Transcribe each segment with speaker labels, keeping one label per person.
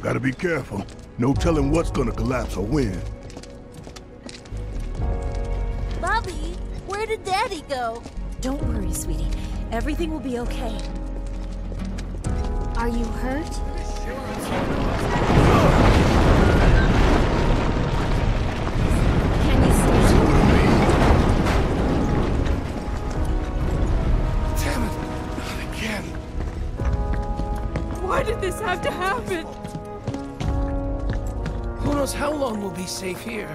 Speaker 1: Gotta be careful. No telling what's gonna collapse or when.
Speaker 2: Bobby, where did Daddy go?
Speaker 3: Don't worry, sweetie. Everything will be okay.
Speaker 2: Are you hurt?
Speaker 3: Can you stay?
Speaker 4: Damn it! Not again.
Speaker 5: Why did this have to happen?
Speaker 4: Who knows how long we'll be safe here?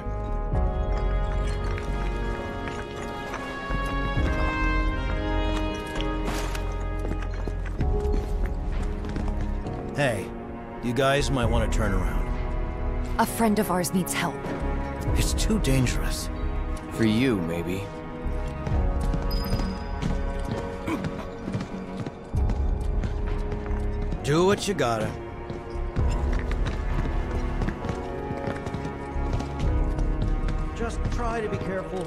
Speaker 6: Hey, you guys might want to turn around.
Speaker 3: A friend of ours needs help.
Speaker 6: It's too dangerous.
Speaker 4: For you, maybe.
Speaker 6: Do what you gotta. Just try to be careful.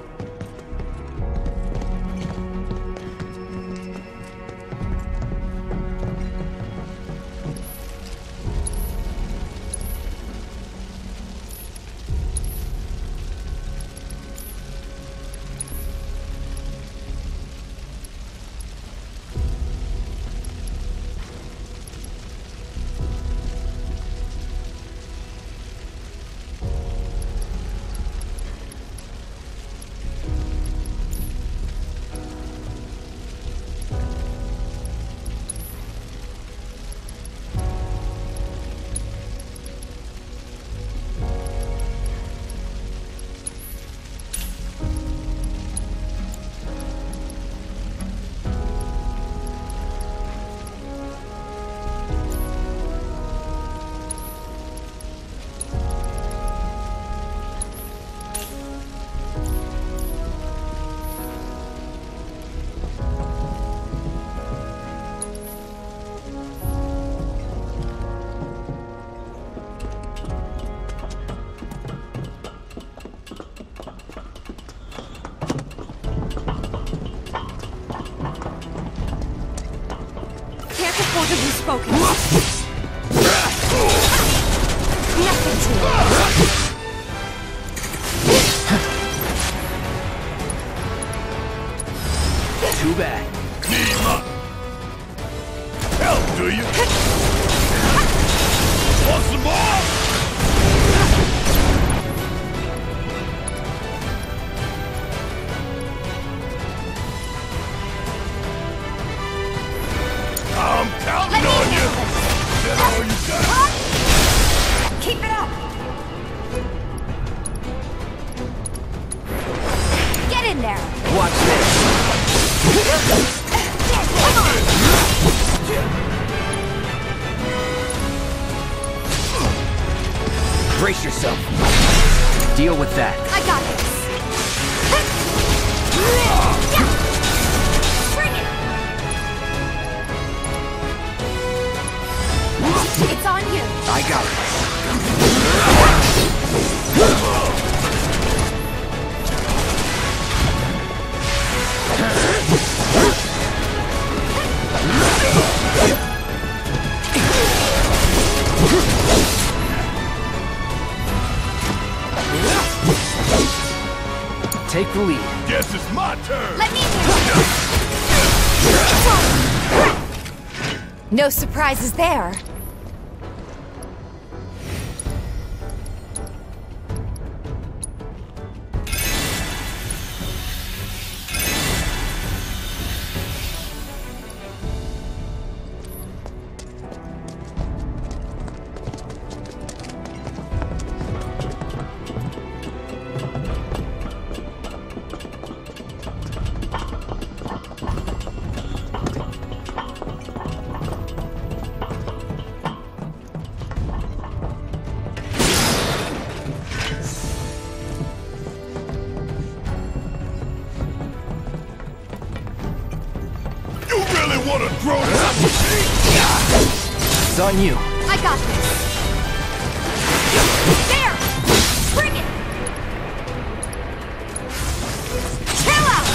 Speaker 3: What have you spoken? Nothing to it.
Speaker 4: Too bad.
Speaker 1: Team up! Help, do you? Want some more? I'm counting on you! Is that all you got?
Speaker 3: Keep it up! Get in there!
Speaker 4: Watch this.
Speaker 3: Come on!
Speaker 4: Brace yourself. Deal with that.
Speaker 3: I got this! Bring it! It's on you!
Speaker 4: I got it. Take the lead.
Speaker 1: Guess it's my turn!
Speaker 3: Let me do. No surprises there.
Speaker 1: You really want to throw that with me?
Speaker 4: It's on you.
Speaker 3: I got this. There! Bring it! Chill out!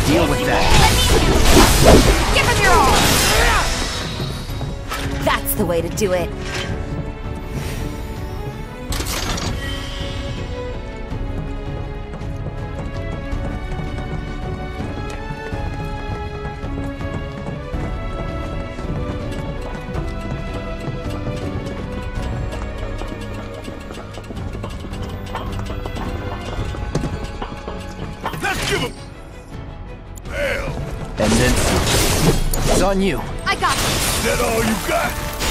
Speaker 4: Deal with that.
Speaker 3: Give him your all! That's the way to do it.
Speaker 1: Let's give him hell.
Speaker 4: And then some. It's on you.
Speaker 3: I got you.
Speaker 1: Is that all you got?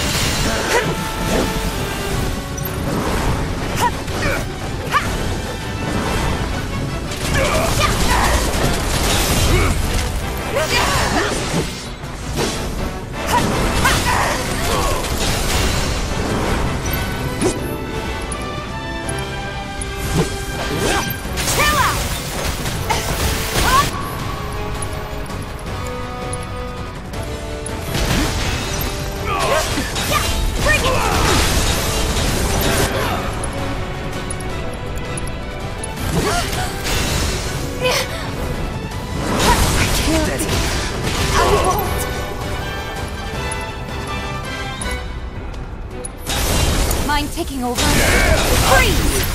Speaker 3: Chill out! Bring it! I can't.
Speaker 4: Steady.
Speaker 3: I won't. Mind taking over? Freeze!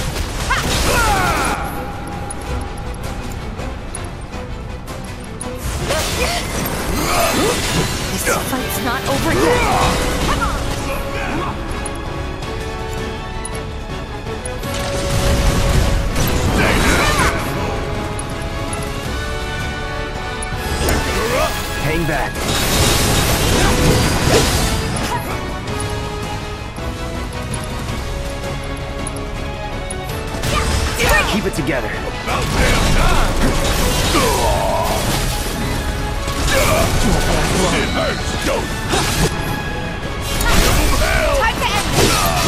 Speaker 3: This fight's not over yet. Come on!
Speaker 4: Hang back. Keep it together.
Speaker 1: About damn time. It hurts, Joe. Give him hell.
Speaker 3: Time to end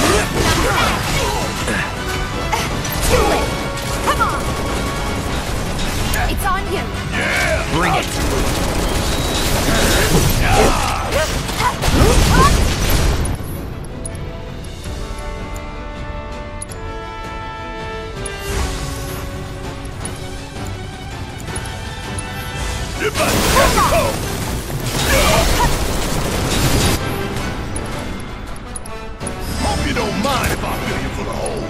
Speaker 3: this. Too late. Come on. It's on you.
Speaker 1: Yeah.
Speaker 4: Bring it.
Speaker 1: Get back. Go. Hope you don't mind if I fill you full of holes.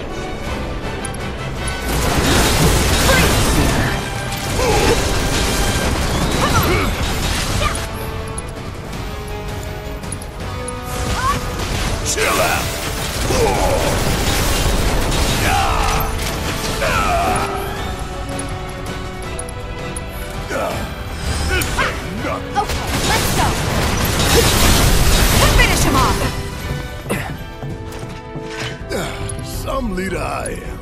Speaker 1: Chill out. This ain't nothing.
Speaker 3: Okay, let's go. Finish him off.
Speaker 1: Some leader I am.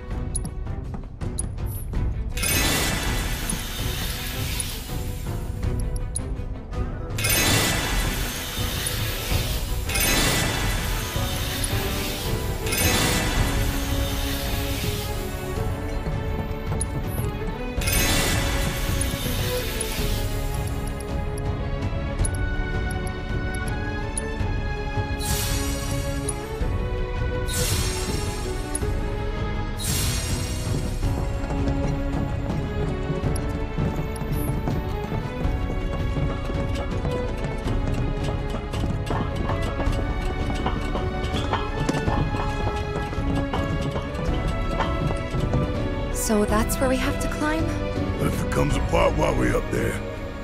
Speaker 3: So that's where we have to climb?
Speaker 1: What if it comes apart while we're up there?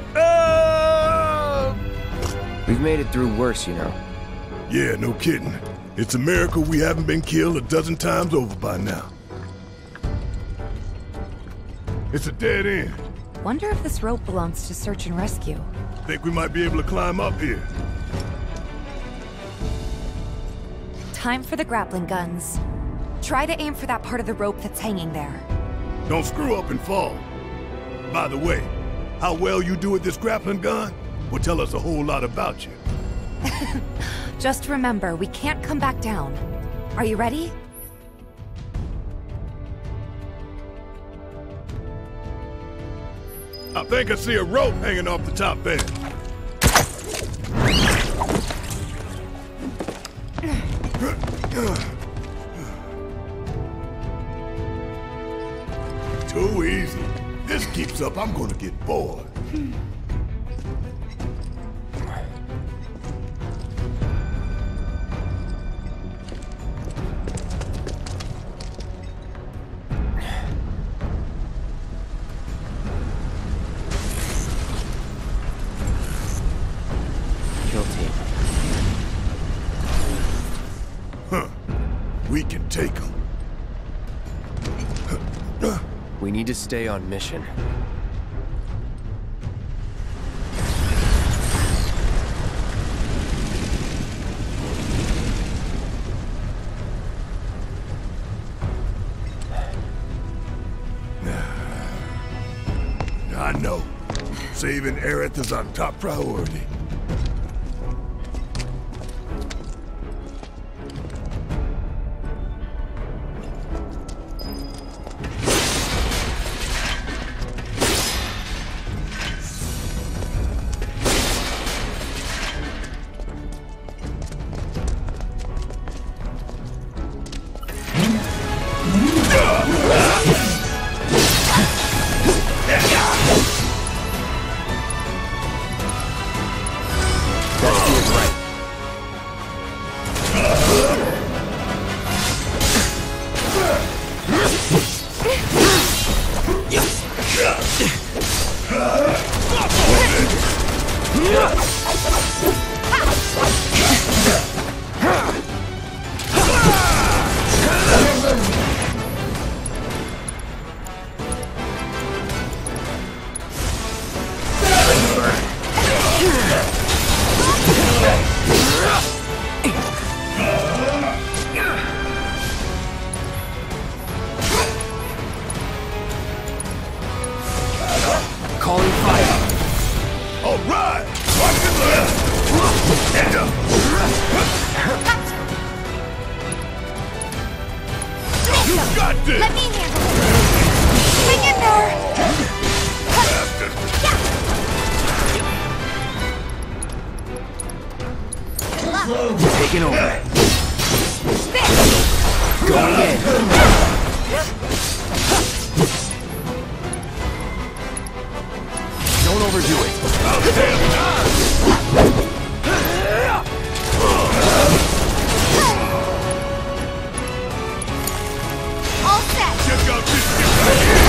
Speaker 4: We've made it through worse, you know.
Speaker 1: Yeah, no kidding. It's a miracle we haven't been killed a dozen times over by now. It's a dead end.
Speaker 3: Wonder if this rope belongs to search and rescue.
Speaker 1: Think we might be able to climb up here.
Speaker 3: Time for the grappling guns. Try to aim for that part of the rope that's hanging there.
Speaker 1: Don't screw up and fall. By the way, how well you do at this grappling gun will tell us a whole lot about you.
Speaker 3: Just remember, we can't come back down. Are you ready?
Speaker 1: I think I see a rope hanging off the top end. Too easy. this keeps up, I'm gonna get bored.
Speaker 4: Kill team.
Speaker 1: Huh. We can take them.
Speaker 4: We need to stay on mission.
Speaker 1: I know. Saving Aerith is our top priority.
Speaker 4: Calling fire.
Speaker 1: All right! Watch it left! Stand up! You got this!
Speaker 3: Let me handle it! Hang in there!
Speaker 4: Taking over. Going in. Don't overdo it.
Speaker 3: All set!
Speaker 1: Check out this shit right here!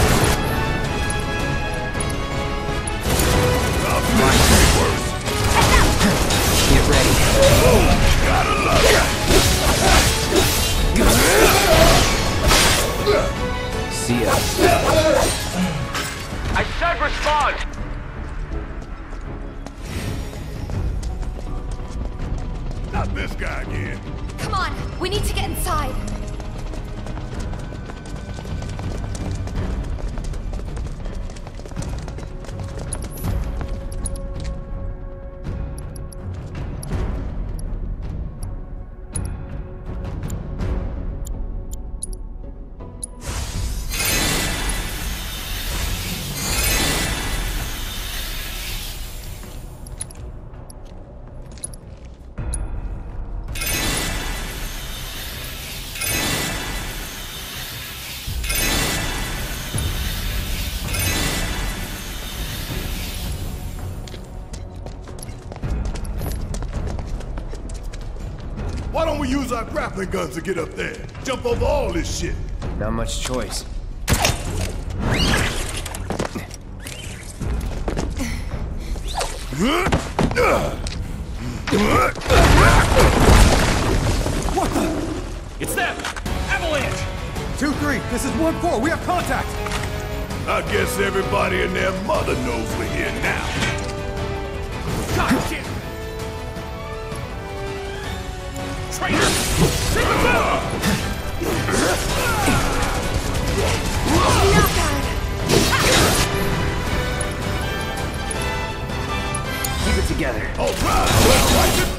Speaker 1: I'll make it worse.
Speaker 4: Get ready.
Speaker 1: Gotta love it!
Speaker 4: See ya.
Speaker 5: I said respond!
Speaker 1: Not this guy again.
Speaker 3: Come on, we need to get inside.
Speaker 1: Why don't we use our grappling guns to get up there? Jump over all this shit.
Speaker 4: Not much choice.
Speaker 7: What the?
Speaker 5: It's them! Avalanche!
Speaker 7: 2-3, this is 1-4, we have contact!
Speaker 1: I guess everybody and their mother knows we're here now.
Speaker 5: God damn! Traitor! Take him out!
Speaker 3: Not bad.
Speaker 4: Keep it together.
Speaker 1: All right, well, like it.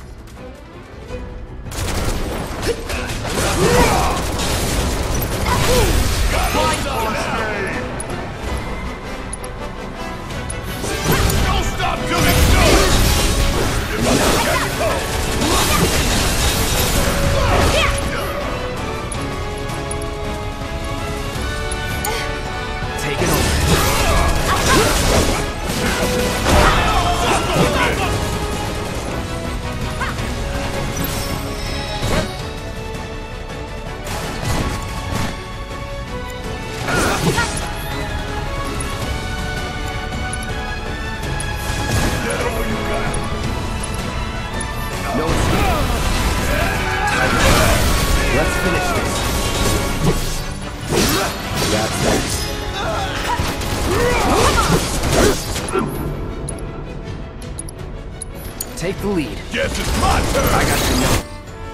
Speaker 1: Don't stop till it's done! You're about to catch it all.
Speaker 4: Taking over. take the lead.
Speaker 1: Guess it's my turn!
Speaker 4: I got to know.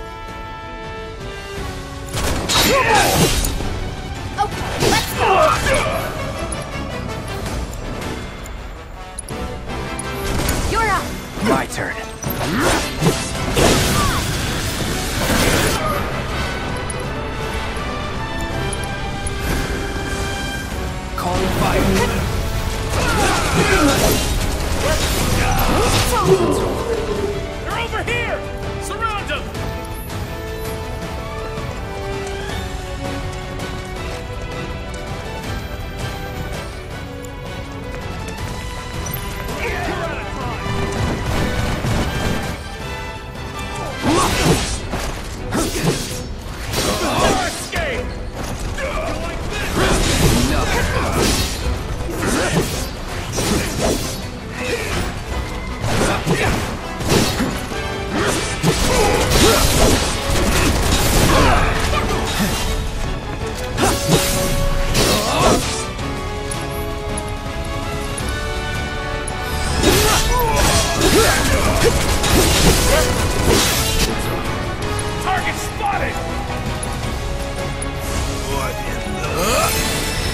Speaker 2: Okay, let's go. You're up.
Speaker 4: My turn. Calling fire.
Speaker 5: They're over here! Surround them! Target spotted!
Speaker 1: What in the...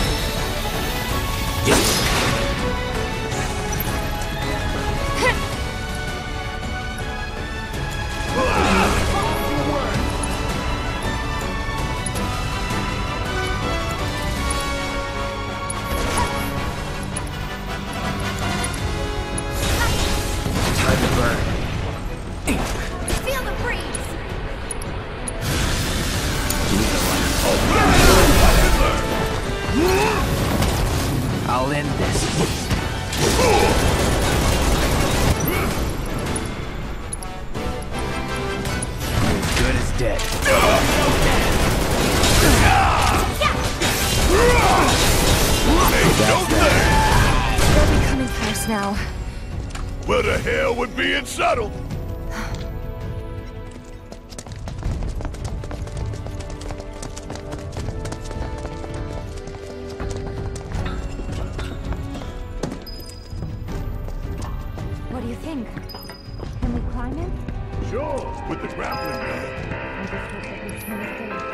Speaker 4: Time to burn.
Speaker 2: Feel the breeze.
Speaker 4: I'll end this. As good as dead.
Speaker 1: Don't think!
Speaker 3: They'll be coming for us now.
Speaker 1: Well, the hell with being subtle?
Speaker 3: What do you think? Can we climb it?
Speaker 1: Sure, with the grappling gun.
Speaker 3: I just hope that we swim safe.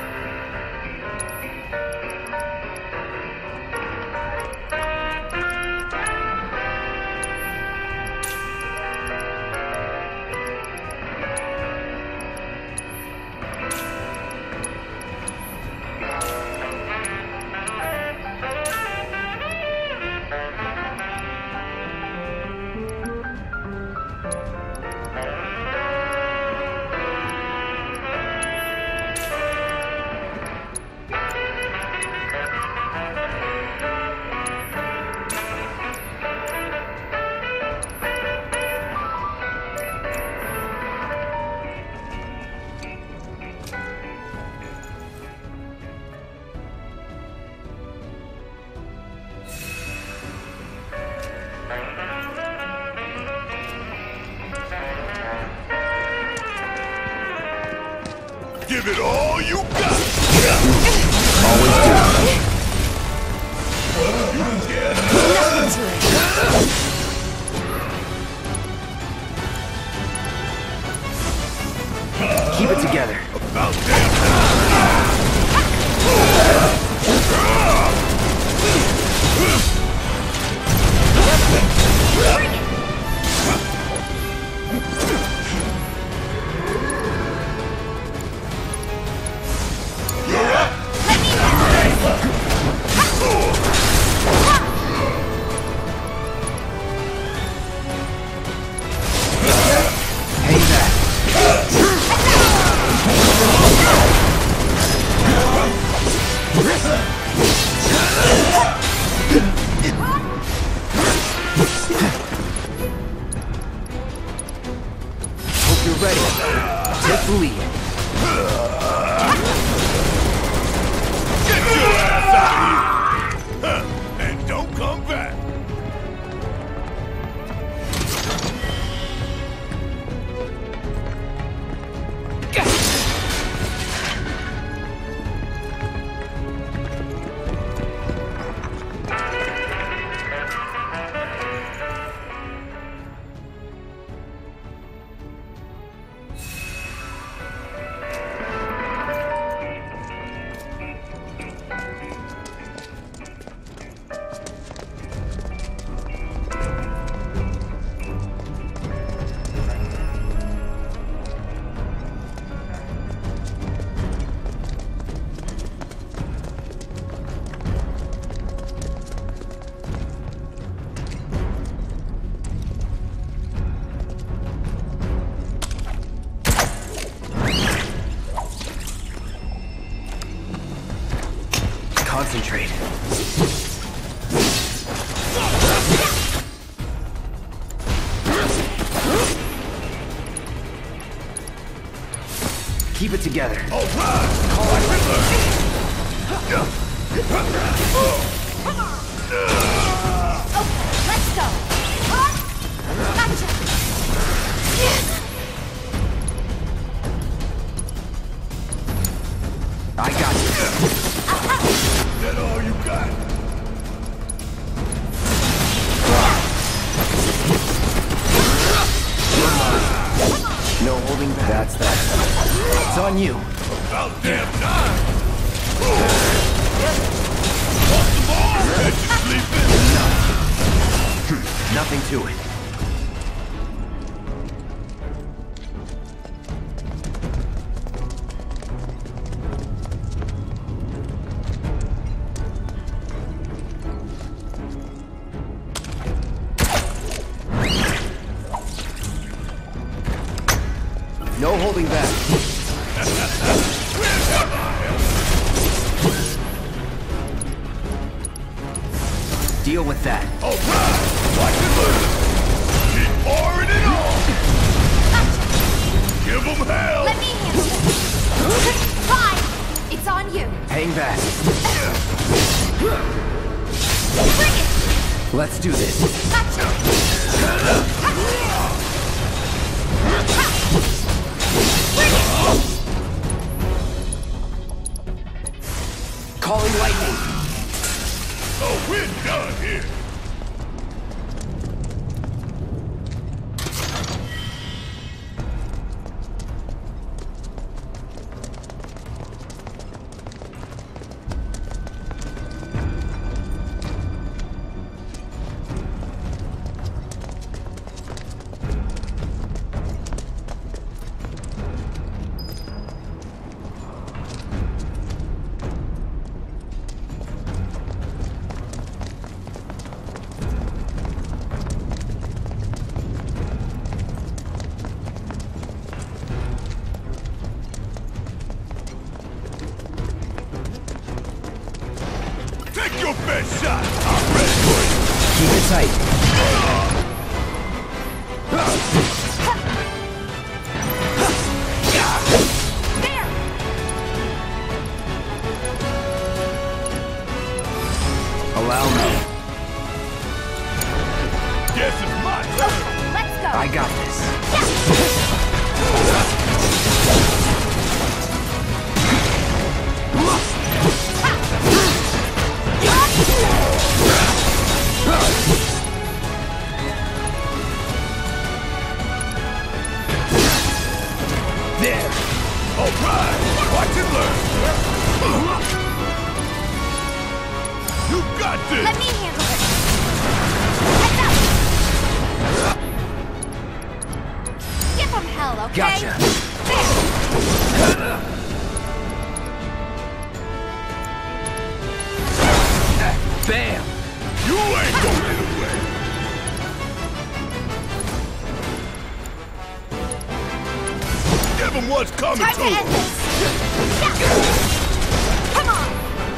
Speaker 1: Give it all you got!
Speaker 4: Always do. Keep it together.
Speaker 1: About damn time!
Speaker 4: Keep it together.
Speaker 1: All right! Watch it learn!
Speaker 3: Okay, let's go. Gotcha.
Speaker 4: I got you.
Speaker 1: Is that all you got?
Speaker 4: No holding back. That's that. It's on you.
Speaker 1: About damn time! Want some more? Let you sleep in.
Speaker 4: Nothing to it. No holding back. Deal with that.
Speaker 1: All right! Watch it learn! Keep pouring it on! Give them hell!
Speaker 3: Let me handle it. Fine. It's on you.
Speaker 4: Hang back.
Speaker 3: Bring it.
Speaker 4: Let's do this.
Speaker 3: Gotcha.
Speaker 4: Calling lightning.
Speaker 1: Oh, we're done here! Take your best shot! I'm ready for you!
Speaker 4: Keep it tight.
Speaker 3: There.
Speaker 4: Allow me.
Speaker 1: Guess it's my turn!
Speaker 3: Okay, let's go.
Speaker 4: I got this. There.
Speaker 1: All right! Watch it learn! You got this!
Speaker 3: Let me handle it. Heads up. Give them hell, okay?
Speaker 4: Gotcha. Bam.
Speaker 1: You ain't gonna get away! Give them what's coming
Speaker 3: Time
Speaker 1: to
Speaker 3: to end
Speaker 1: them!
Speaker 3: this. Come on.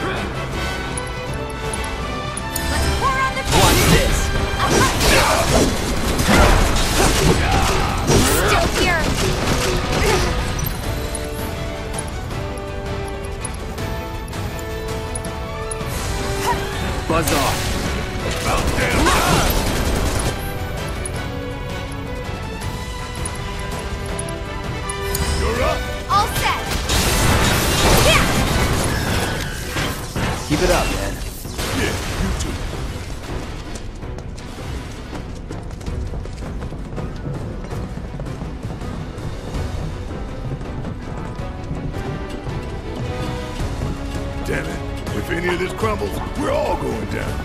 Speaker 3: Let's pour on the
Speaker 4: Watch this.
Speaker 3: Still here.
Speaker 4: Buzz off.
Speaker 1: About damn time! You're up!
Speaker 3: All set. Yeah.
Speaker 4: Keep it up, man.
Speaker 1: Yeah, you too. Damn it. If any of this crumbles, we're all going down.